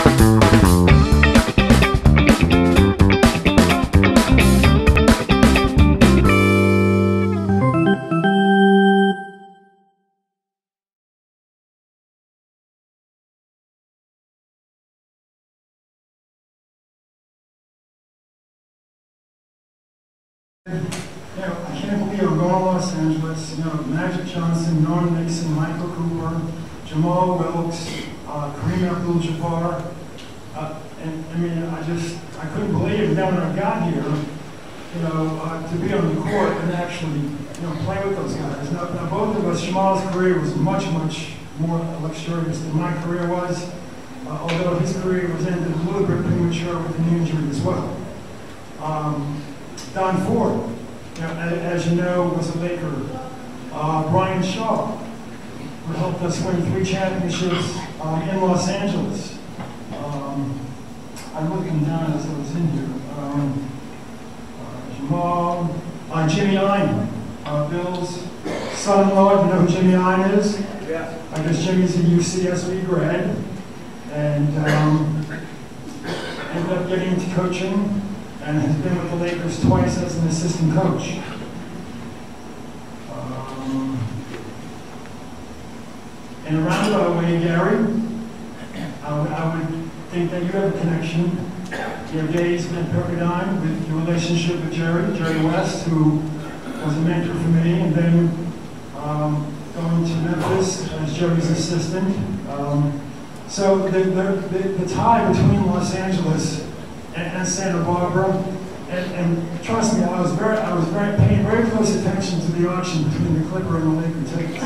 I can't believe I'm going to Los Angeles. Magic Johnson, Norm Nixon, Michael Cooper, Jamal Wilkes, Kareem Abdul-Jabbar. I couldn't believe it. Then when I got here, to be on the court and actually, play with those guys. Now both of us, Jamal's career was much more luxurious than my career was, although his career was ended a little bit premature with an injury as well. Don Ford, as you know, was a Laker. Brian Shaw, who helped us win 3 championships in Los Angeles. I'm looking down as I was in here. Jamal, Jimmy Iron, Bill's son-in-law. You know who Jimmy Iron is? Yeah. I guess Jimmy's a UCSB grad, and ended up getting into coaching, and has been with the Lakers twice as an assistant coach. In a roundabout way, Gary, I would think that you have a connection. Your days at Pepperdine with your relationship with Jerry West, who was a mentor for me, and then going to Memphis as Jerry's assistant. So the tie between Los Angeles and Santa Barbara, and trust me, I was paying very close attention to the auction between the Clipper and the Laker tickets.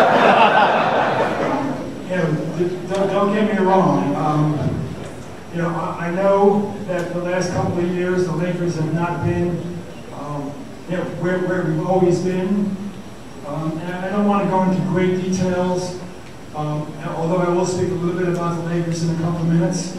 Don't get me wrong. I know that the last couple of years the Lakers have not been where we've always been, and I don't want to go into great details. Although I will speak a little bit about the Lakers in a couple of minutes.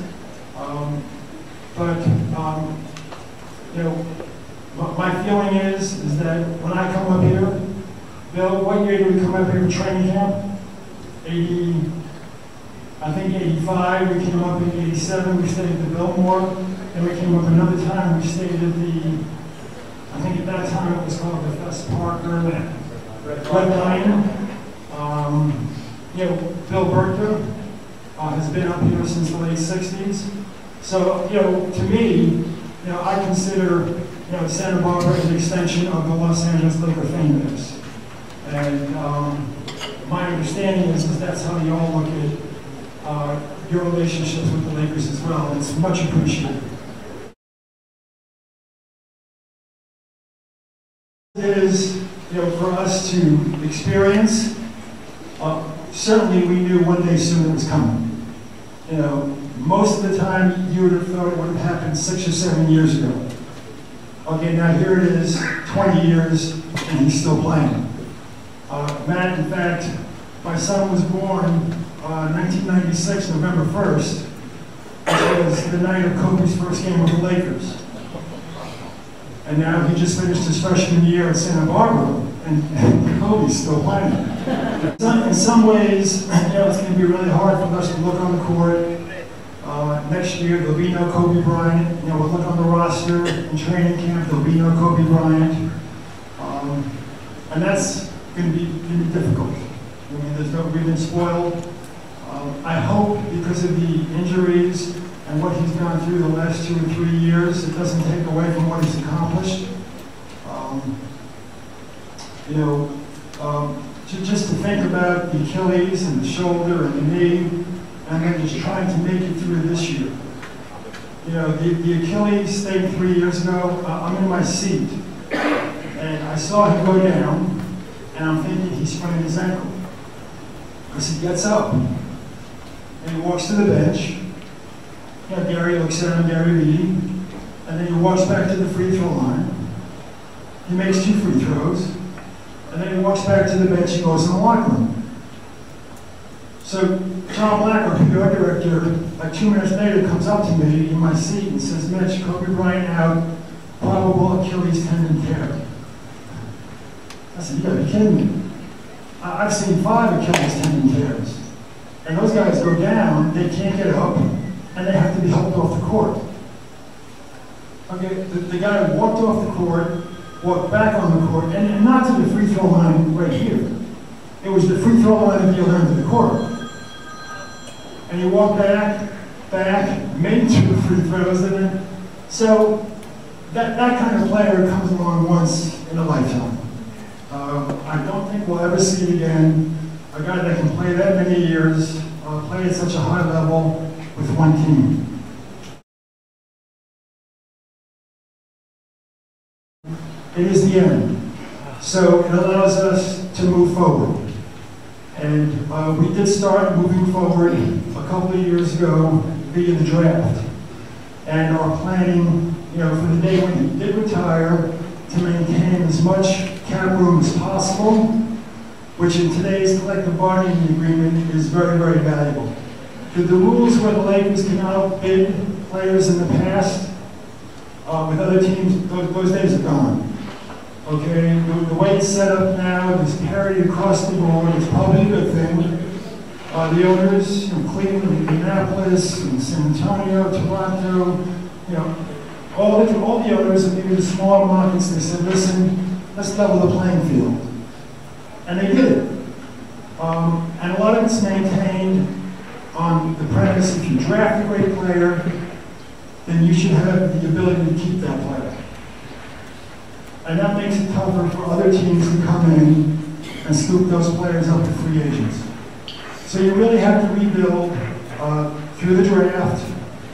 My feeling is that when I come up here, Bill, what year did we come up here for training camp? 80, I think 85, we came up in 87, we stayed at the Biltmore, and we came up another time, we stayed at I think at that time it was called the Fest Parker, Red Lion. Bill Burke has been up here since the late 60s. So, to me, I consider, Santa Barbara an extension of the Los Angeles Laker fan base. And my understanding is that's how you all look at your relationships with the Lakers as well, and it's much appreciated. It is, for us to experience. Certainly we knew one day soon it was coming. Most of the time you would have thought it would have happened 6 or 7 years ago. Okay, now here it is, 20 years, and he's still playing. Matt, in fact, my son was born 1996, November 1st, which was the night of Kobe's first game with the Lakers. And now he just finished his freshman year at Santa Barbara, and Kobe's still playing. In some ways, it's going to be really hard for us to look on the court. Next year, there'll be no Kobe Bryant. We'll look on the roster in training camp, there'll be no Kobe Bryant. And that's going to be difficult. We've been spoiled. I hope because of the injuries and what he's gone through the last 2 or 3 years, it doesn't take away from what he's accomplished. Just to think about the Achilles and the shoulder and the knee, and then just trying to make it through this year. The Achilles stayed 3 years ago. I'm in my seat, and I saw him go down, and I'm thinking he sprained his ankle. Because he gets up, and he walks to the bench. Gary looks at him, Gary Lee, and then he walks back to the free throw line. He makes 2 free throws, and then he walks back to the bench and goes in the locker room. So John Black, our PR director, like 2 minutes later comes up to me in my seat and says, Mitch, Kobe Bryant out, probable Achilles tendon tear. I said, you gotta be kidding me. I've seen 5 Achilles tendon tears. And those guys go down, they can't get up, and and they have to be helped off the court. Okay, the guy walked off the court, walked back on the court, and not to the free throw line right here. It was the free throw line at the other end of the court. And he walked back, made 2 free throws, and then, so that kind of player comes along once in a lifetime. I don't think we'll ever see it again. A guy that can play that many years, play at such a high level with one team. It is the end. So it allows us to move forward. And we did start moving forward a couple of years ago via the draft. And our planning, for the day when he did retire, to maintain as much cap room as possible, which in today's collective bargaining agreement is very, very valuable. The rules where the Lakers can outbid players in the past with other teams, those days are gone. Okay, the way it's set up now, there's parity across the board. It's probably a good thing. The owners in Cleveland, Indianapolis, in San Antonio, Toronto, all the owners of even the smaller markets, they said, listen, let's level the playing field. And they did it. And a lot of it's maintained on the premise, if you draft a great player, then you should have the ability to keep that player. And that makes it tougher for other teams to come in and scoop those players up to free agents. So you really have to rebuild through the draft,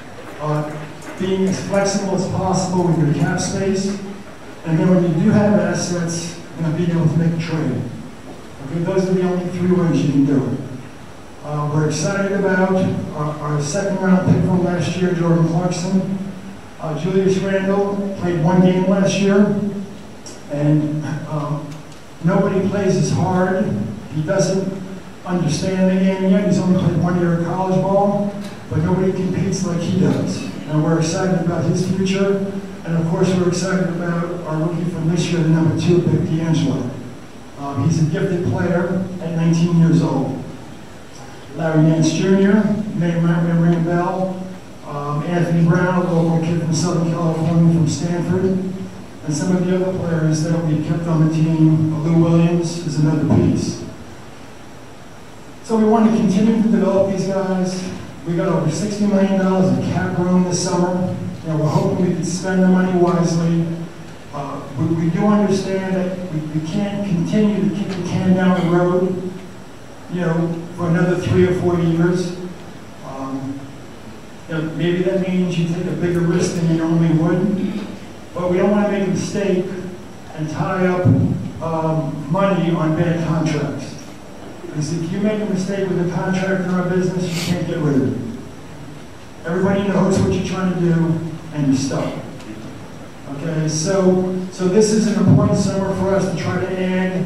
being as flexible as possible with your cap space, and then when you do have assets, being able to make a trade. Okay, those are the only 3 ways you can do it. We're excited about our second round pick from last year, Jordan Clarkson. Julius Randle played 1 game last year. And nobody plays as hard. He doesn't understand the game yet. He's only played 1 year of college ball, but nobody competes like he does. And we're excited about his future. And of course, we're excited about our rookie from this year, the number 2 pick, D'Angelo. He's a gifted player at 19 years old. Larry Nance Jr., name might ring a bell. Anthony Brown, a local kid from Southern California from Stanford. And some of the other players that we kept on the team, Lou Williams is another piece. So we want to continue to develop these guys. We got over $60 million in cap room this summer. We're hoping we can spend the money wisely. We do understand that we can't continue to kick the can down the road, for another 3 or 4 years. Maybe that means you take a bigger risk than you normally would. But we don't want to make a mistake and tie up money on bad contracts. Because if you make a mistake with a contract in our business, you can't get rid of it. Everybody knows what you're trying to do, and you're stuck. Okay, so this is an important summer for us to try to add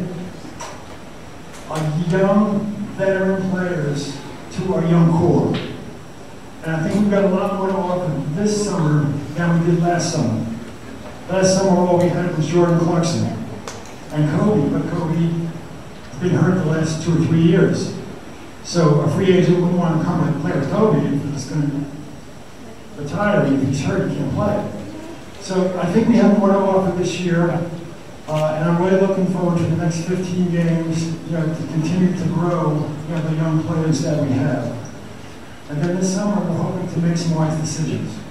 young veteran players to our young core. And I think we've got a lot more to offer this summer than we did last summer. Last summer, all we had was Jordan Clarkson and Kobe, but Kobe's been hurt the last 2 or 3 years. So a free agent wouldn't want to come and play with Kobe if he's going to retire. If he's hurt, he can't play. So I think we have more to offer this year, and I'm really looking forward to the next 15 games, to continue to grow, the young players that we have. And then this summer, we're hoping to make some wise decisions.